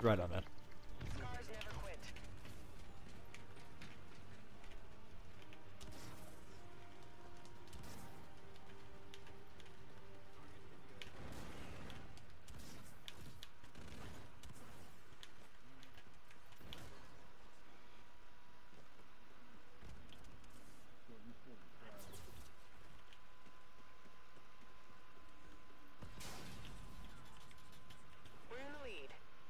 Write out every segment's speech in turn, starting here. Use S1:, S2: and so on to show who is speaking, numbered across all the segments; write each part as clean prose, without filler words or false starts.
S1: Right on, man.
S2: Scars never quit. We're in the lead.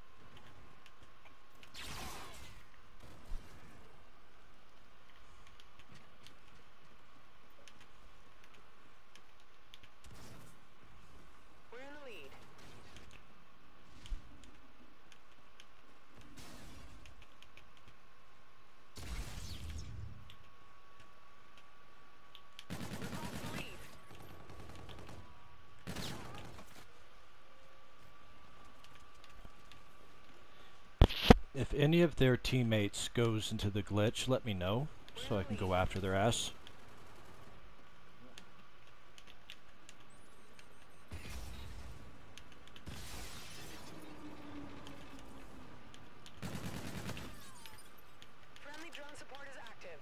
S2: We're in the lead. We've lost the lead.
S1: If any of their teammates goes into the glitch, let me know so I can go after their ass.
S2: Friendly drone support is active.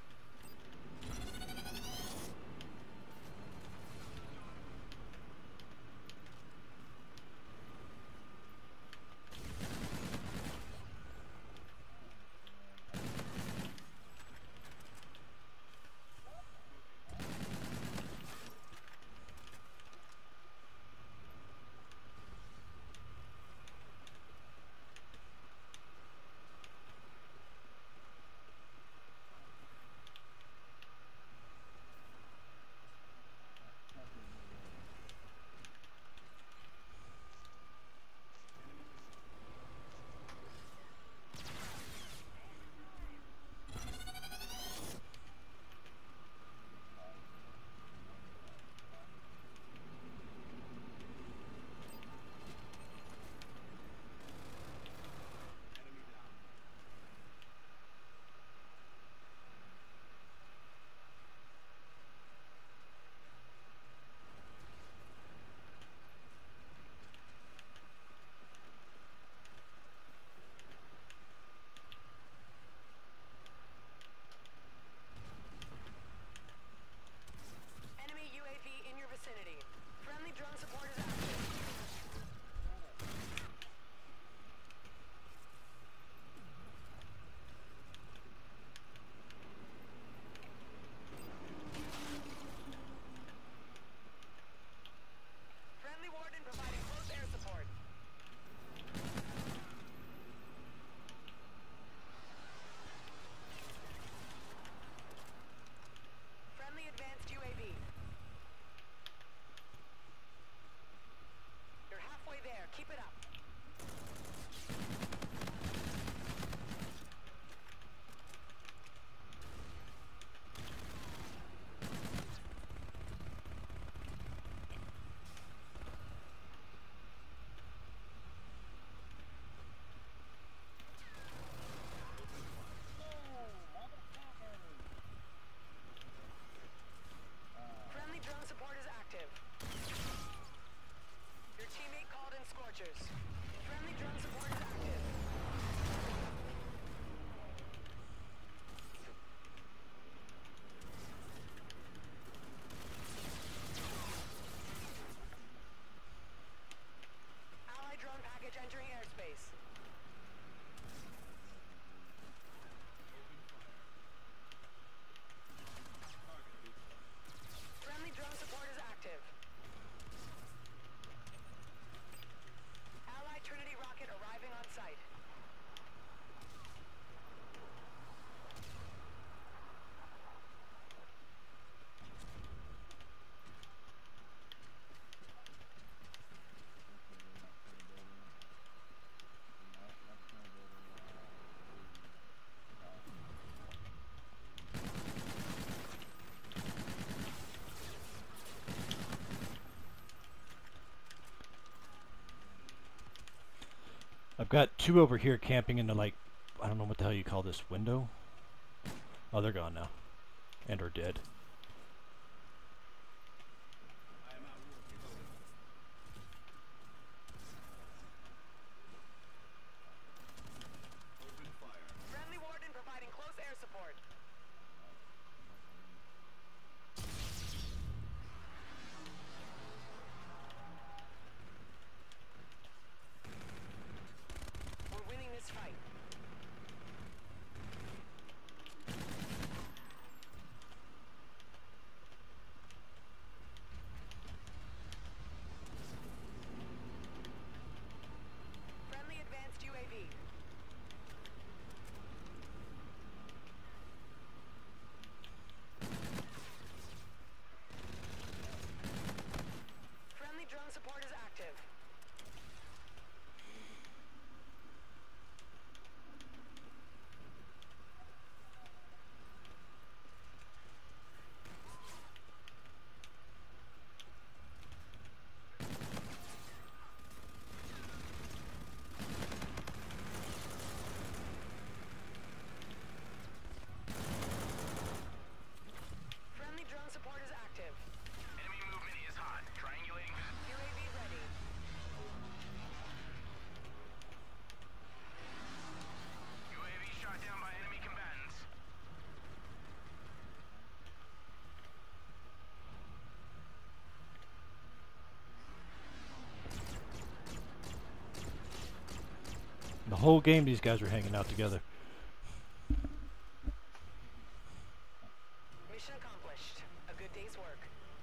S2: Enemy UAV in your vicinity. Friendly drone support is active. Friendly warden providing close air support. Friendly advanced UAV. You're halfway there. Keep it up. Friendly drone support is active. Your teammate called in Scorchers. Friendly drone support is active. Allied drone package entering airspace. Friendly drone support is active. Allied Trinity rocket arriving on site.
S1: I've got two over here camping in the, like, I don't know what the hell you call this, window? Oh, they're gone now. And are dead. whole game these guys were hanging out together.
S2: Mission accomplished. A good day's work.